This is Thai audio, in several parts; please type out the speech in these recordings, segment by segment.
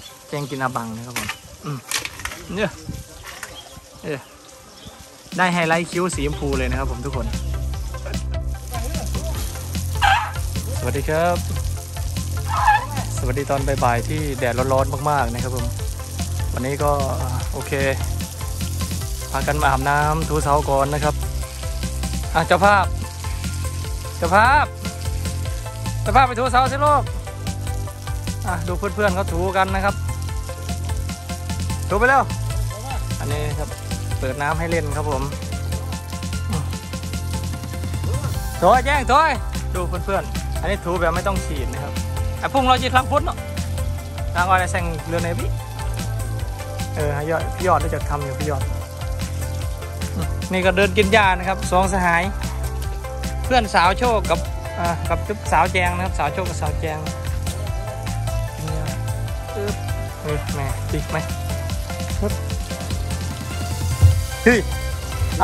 แกงกินอาบังนะครับผมเนี่ยได้ไฮไลท์คิ้วสีชมพูเลยนะครับผมทุกคนสวัสดีครับสวัสดีตอนบ่ายๆที่แดดร้อนๆมากๆนะครับผมวันนี้ก็โอเคพากันมาอาบน้ำถูเสาก่อนนะครับเจ้าภาพไปถูเสาสิลูกดูเพื่อนๆเขาถูกันนะครับถูไปแล้วอันนี้ครับเปิดน้ำให้เล่นครับผมโถยแจ้งโถยดูเพื่อนๆอันนี้ถูแบบไม่ต้องฉีดนะครับพุ่งเราจีคลังพุทธเนาะทางอะไรแซงเรือเนวิพี่ยอดได้จากทำอยู่พี่ยอดนี่ก็เดินกินหญ้านะครับสองสหายเพื่อนสาวโชคกับจุ๊บสาวแจงนะครับสาวโชคกับสาวแจงกินหญ้าแม่ติดไหมเฮ้ยไป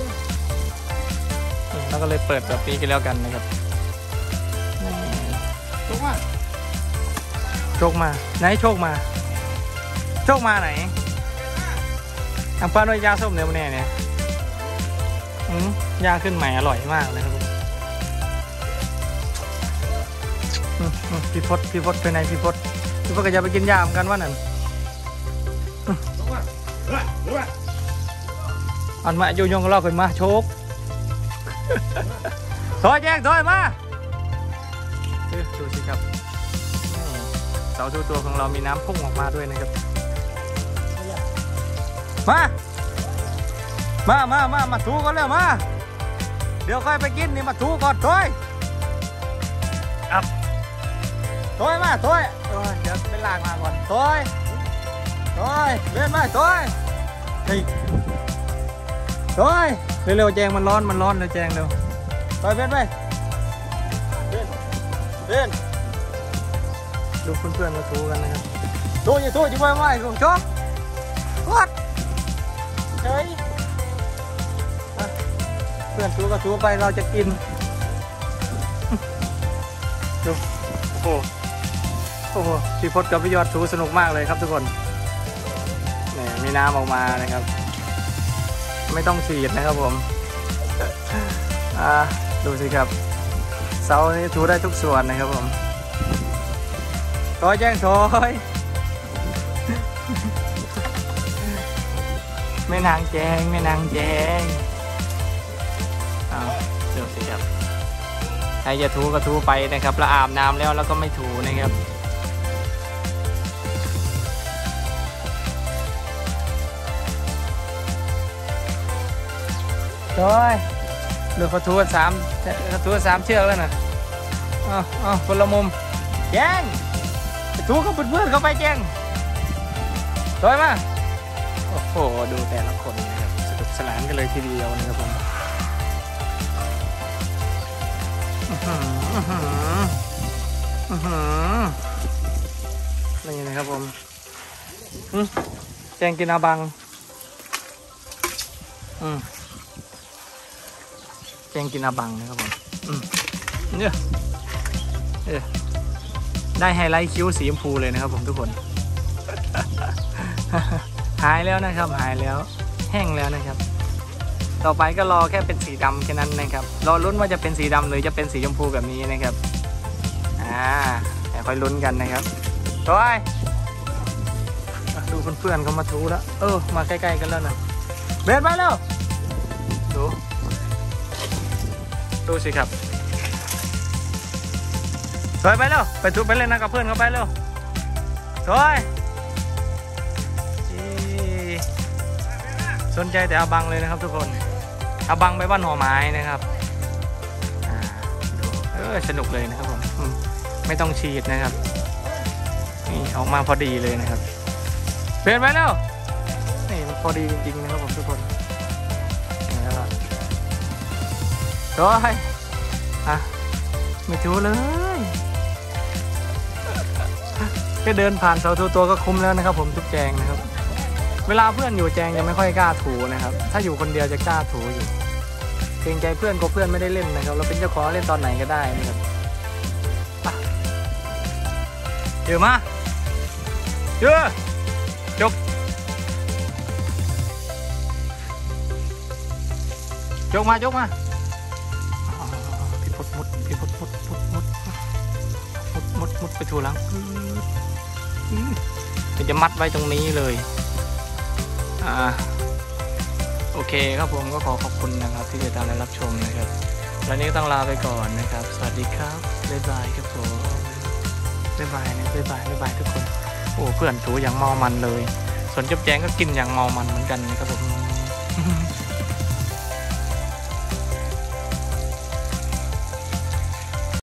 แล้วก็เลยเปิดแบบนี้กันแล้วกันนะครับโชคมาไหนโชคมาไหนปลาโดยยาส้มเนี่ยวันนี้เนี่ยยาขึ้นใหม่อร่อยมากเลยครับพี่พศไปไหนพี่พศก็จะไปกินยาเหมือนกันว่านั่นอันมาโยงก็ลอกกันมาโชคถอยแจ้งถอยมาดูสิครับเสาตัวของเรามีน้ำพุ่งออกมาด้วยนะครับมาถูก่อนแล้วมาเดี๋ยวค่อยไปกินนี่มาถูก่อนถอยมาถอยเดี๋ยวไปล้างมาก่อนถอยเล่นมาถอยเร็วแจงมันร้อนเลยแจงเร็วถอยเป็นไปเล่นดูเพื่อนมาถูกันนะครับถูจะไม่ลงช็อกวัดเฉยเพื่อนถูก็ถูไปเราจะกินดูโอ้โหพี่พศกับพี่ยอดถูสนุกมากเลยครับทุกคนนี่มีน้ำออกมานะครับไม่ต้องฉีดนะครับผมดูสิครับเสานี้ถูได้ทุกส่วนนะครับผมถอยแจ้งถอยไม่นางแจงดูสิครับใครจะถูก็ถูไปนะครับแล้วอาบน้ำแล้วก็ไม่ถูนะครับถอยดูเขาถูกัน3เชือกแล้วนะคนละมุมแจ้งถูกับเพื่อนเขาไปแจ้งถอยมาโอ้โหดูแต่ละคนนะครับสนุกสนานกันเลยทีเดียวนะครับผมนี่นะครับผมแจงกินอาบังแจงกินอาบังนะครับผมเนี่ยได้ไฮไลท์คิ้วสีชมพูเลยนะครับผมทุกคนหายแล้วนะครับหายแล้วแห้งแล้วนะครับต่อไปก็รอแค่เป็นสีดำแค่นั้นนะครับรอลุ้นว่าจะเป็นสีดำหรือจะเป็นสีชมพูแบบนี้นะครับค่อยลุ้นกันนะครับดูเพื่อนๆเขามาถูแล้วมาใกล้ๆกันแล้วนะเบสไปแล้วดูสิครับถอยไปแล้วไปถูไปเล่นนะกับเพื่อนเขาไปแล้วถอยสนใจแต่อาบังเลยนะครับทุกคนอาบังไปบ้านหอไม้นะครับสนุกเลยนะครับผมไม่ต้องฉีดนะครับนี่ออกมาพอดีเลยนะครับเปลี่ยนไปแล้วนี่พอดีจริงๆนะครับผมทุกคนถอยไม่ถูเลยแค่เดินผ่านเสาตัวก็คุ้มแล้วนะครับผมทุกแจงนะครับเวลาเพื่อนอยู่แจงยังไม่ค่อยกล้าถูนะครับถ้าอยู่คนเดียวจะกล้าถูอยู่เกรงใจเพื่อนก็เพื่อนไม่ได้เล่นนะครับเราเป็นเจ้าของเล่นตอนไหนก็ได้นะครับเดี๋ยวมาเยอะจกมาพี่พดมุดไปถูหลังจะมัดไว้ตรงนี้เลยโอเคครับผมก็ขอขอบคุณนะครับที่ติดตามและรับชมนะครับวันนี้ต้องลาไปก่อนนะครับสวัสดีครับบ๊ายบายครับผมบ๊ายบายนะบ๊ายบายทุกคนโอ้เพื่อนถูอย่างเมามันเลยส่วนจุ๊บแจงก็กินอย่างเมามันเหมือนกันนะครับผม